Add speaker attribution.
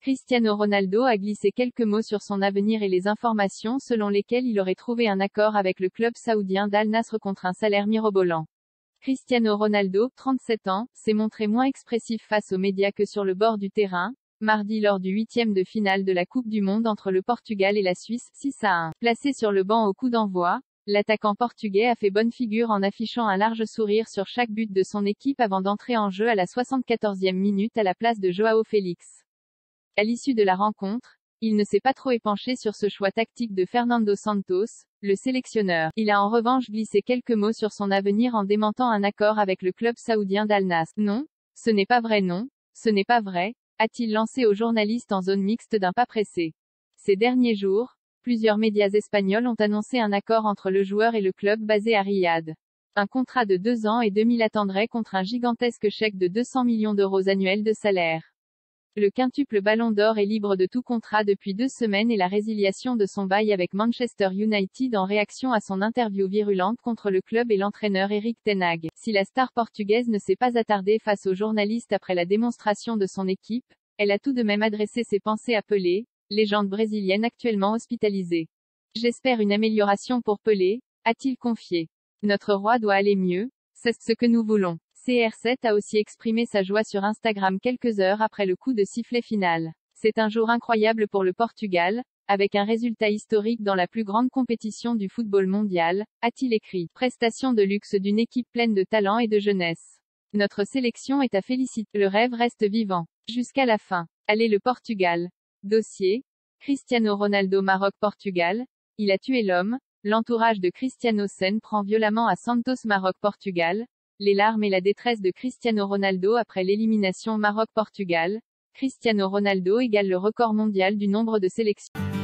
Speaker 1: Cristiano Ronaldo a glissé quelques mots sur son avenir et les informations selon lesquelles il aurait trouvé un accord avec le club saoudien d'Al Nasr contre un salaire mirobolant. Cristiano Ronaldo, 37 ans, s'est montré moins expressif face aux médias que sur le bord du terrain, mardi lors du 8e de finale de la Coupe du Monde entre le Portugal et la Suisse, 6-1. Placé sur le banc au coup d'envoi, l'attaquant portugais a fait bonne figure en affichant un large sourire sur chaque but de son équipe avant d'entrer en jeu à la 74e minute à la place de João Félix. À l'issue de la rencontre, il ne s'est pas trop épanché sur ce choix tactique de Fernando Santos, le sélectionneur. Il a en revanche glissé quelques mots sur son avenir en démentant un accord avec le club saoudien d'Al Nasr. Non, ce n'est pas vrai, non, ce n'est pas vrai, a-t-il lancé aux journalistes en zone mixte d'un pas pressé. Ces derniers jours, plusieurs médias espagnols ont annoncé un accord entre le joueur et le club basé à Riyad. Un contrat de 2 ans et demi l'attendrait contre un gigantesque chèque de 200 millions d'euros annuels de salaire. Le quintuple Ballon d'Or est libre de tout contrat depuis 2 semaines et la résiliation de son bail avec Manchester United en réaction à son interview virulente contre le club et l'entraîneur Erik ten Hag. Si la star portugaise ne s'est pas attardée face aux journalistes après la démonstration de son équipe, elle a tout de même adressé ses pensées à Pelé, légende brésilienne actuellement hospitalisée. J'espère une amélioration pour Pelé, a-t-il confié. Notre roi doit aller mieux, c'est ce que nous voulons. CR7 a aussi exprimé sa joie sur Instagram quelques heures après le coup de sifflet final. C'est un jour incroyable pour le Portugal, avec un résultat historique dans la plus grande compétition du football mondial, a-t-il écrit. Prestation de luxe d'une équipe pleine de talent et de jeunesse. Notre sélection est à féliciter. Le rêve reste vivant. Jusqu'à la fin. Allez le Portugal. Dossier. Cristiano Ronaldo Maroc-Portugal. Il a tué l'homme. L'entourage de Cristiano s'en prend violemment à Santos Maroc-Portugal. Les larmes et la détresse de Cristiano Ronaldo après l'élimination Maroc-Portugal. Cristiano Ronaldo égale le record mondial du nombre de sélections.